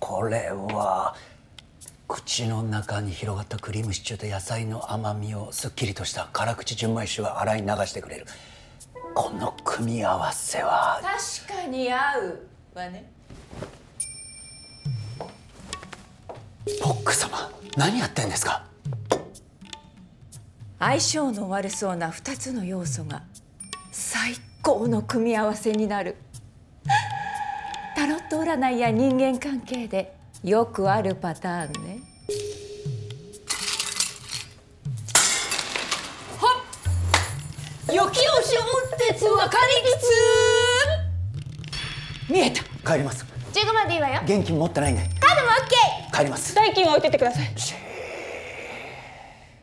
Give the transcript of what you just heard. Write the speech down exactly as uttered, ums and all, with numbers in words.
これは口の中に広がったクリームシチューと野菜の甘みをすっきりとした辛口純米酒が洗い流してくれる。この組み合わせは確かに合うわね。 ポック様、何やってんですか？ 相性の悪そうなふたつの要素が最高の組み合わせになる。タロット占いや人間関係でよくあるパターンね。はっ、よきよし音鉄分かりつつ見えた。 帰ります。 じゅうごまんでいいわよ。 現金持ってないんで。 カードもオッケー。 帰ります。 代金は置いてってください。